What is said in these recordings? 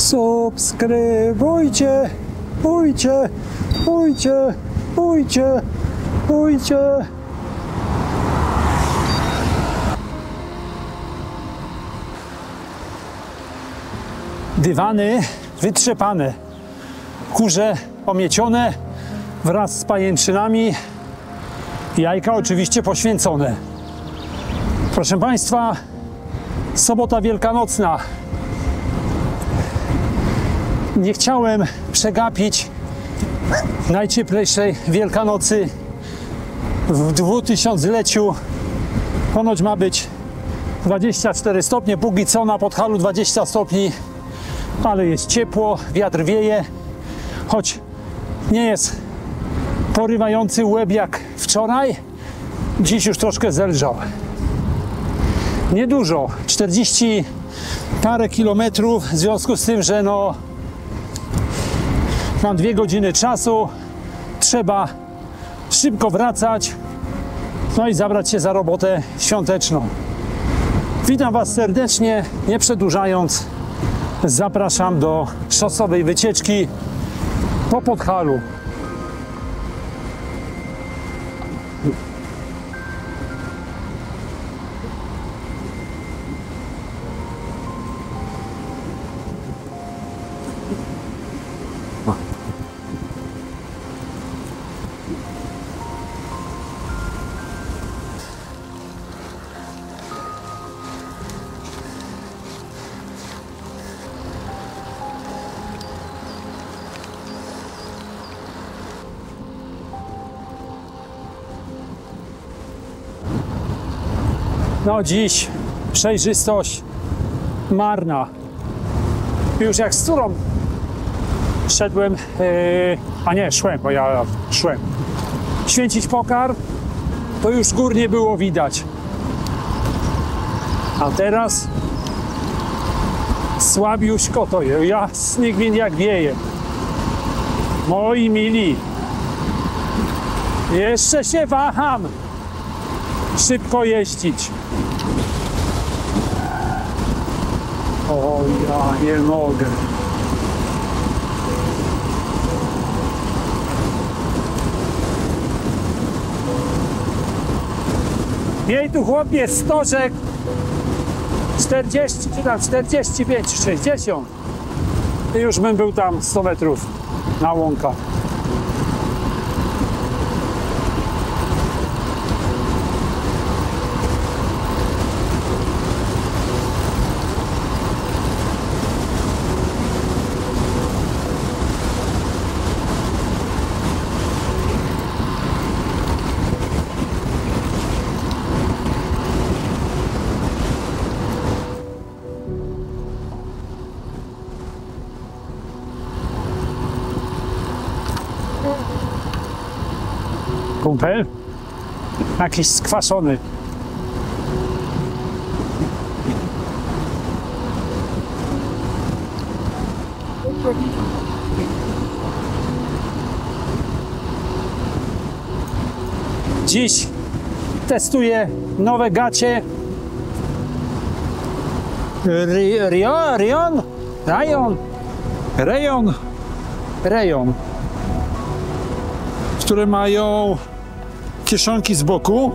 Subskrybujcie, bójcie, bójcie, bójcie, bójcie. Dywany wytrzepane, kurze omiecione wraz z pajęczynami, jajka oczywiście poświęcone. Proszę Państwa, sobota wielkanocna. Nie chciałem przegapić najcieplejszej Wielkanocy w 2000-leciu. Ponoć ma być 24 stopnie, póki co na Podhalu 20 stopni, ale jest ciepło, wiatr wieje, choć nie jest porywający łeb jak wczoraj, dziś już troszkę zelżał. Niedużo, 40 parę kilometrów, w związku z tym, że no mam 2 godziny czasu, trzeba szybko wracać, no i zabrać się za robotę świąteczną. Witam Was serdecznie, nie przedłużając, zapraszam do szosowej wycieczki po Podhalu. No dziś przejrzystość marna. Już jak z córą szedłem, szłem, bo ja szłem święcić pokarm, to już gór nie było widać. A teraz słabiuśko to jest, jasny gwint jak wieje. Moi mili, jeszcze się waham szybko jeździć. O, ja nie mogę. Miej tu chłopie stożek 40 czy tam 45, 60 i już bym był tam 100 metrów na łąkach. Kumpel? Jakiś skwaszony. Dziś testuję nowe gacie Rejon, które mają kieszonki z boku,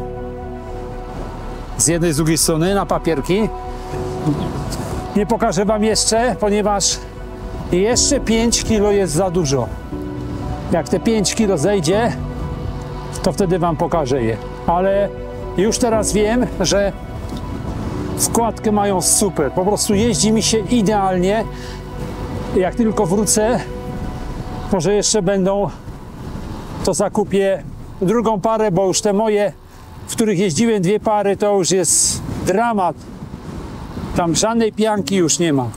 z jednej, z drugiej strony, na papierki. Nie pokażę Wam jeszcze, ponieważ jeszcze 5 kg jest za dużo. Jak te 5 kg zejdzie, to wtedy Wam pokażę je. Ale już teraz wiem, że wkładkę mają super. Po prostu jeździ mi się idealnie. Jak tylko wrócę, może jeszcze będą, to zakupię drugą parę, bo już te moje, w których jeździłem 2 pary, to już jest dramat. Tam żadnej pianki już nie ma.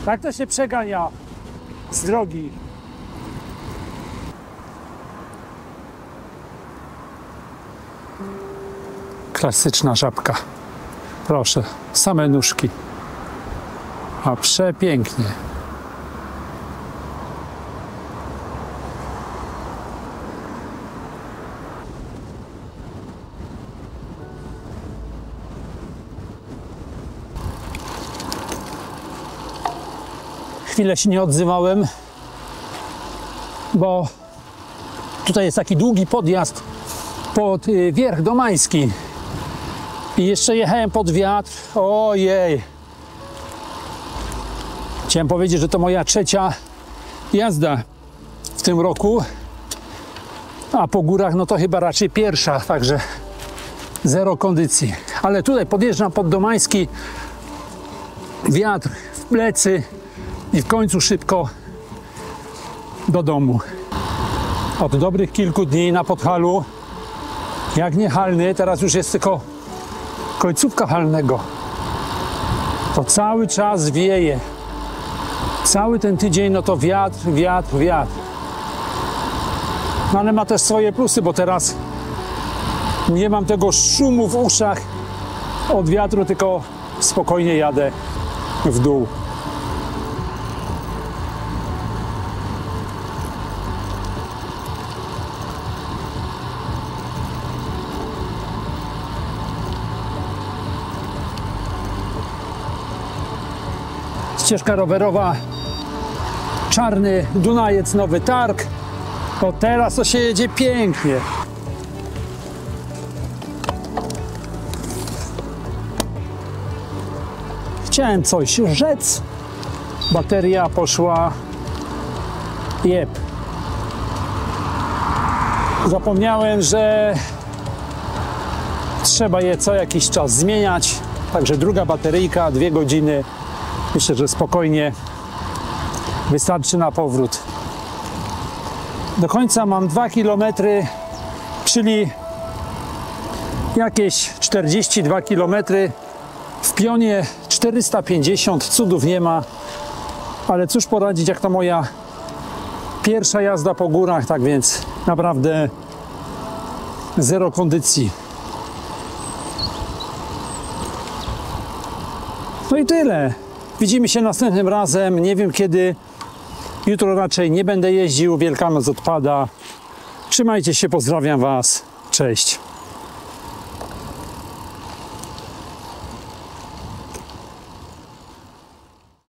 Tak to się przegania z drogi. Klasyczna żabka. Proszę, same nóżki. A przepięknie. Chwilę się nie odzywałem, bo tutaj jest taki długi podjazd pod Wierch Domański i jeszcze jechałem pod wiatr. Ojej, chciałem powiedzieć, że to moja trzecia jazda w tym roku, a po górach no to chyba raczej pierwsza, także zero kondycji, ale tutaj podjeżdżam pod Domański, wiatr w plecy i w końcu szybko do domu. Od dobrych kilku dni na Podhalu, jak nie halny, teraz już jest tylko końcówka halnego. To cały czas wieje. Cały ten tydzień no to wiatr, wiatr, wiatr. No ale ma też swoje plusy, bo teraz nie mam tego szumu w uszach od wiatru, tylko spokojnie jadę w dół. Ścieżka rowerowa, Czarny Dunajec, Nowy Targ. To teraz to się jedzie pięknie. Chciałem coś rzec. Bateria poszła. Jeb. Zapomniałem, że trzeba je co jakiś czas zmieniać. Także druga bateryjka, 2 godziny. Myślę, że spokojnie wystarczy na powrót. Do końca mam 2 km, czyli jakieś 42 km. W pionie 450, cudów nie ma. Ale cóż poradzić, jak to moja pierwsza jazda po górach, tak więc naprawdę zero kondycji. No i tyle. Widzimy się następnym razem. Nie wiem kiedy. Jutro raczej nie będę jeździł. Wielkanoc odpada. Trzymajcie się, pozdrawiam Was. Cześć.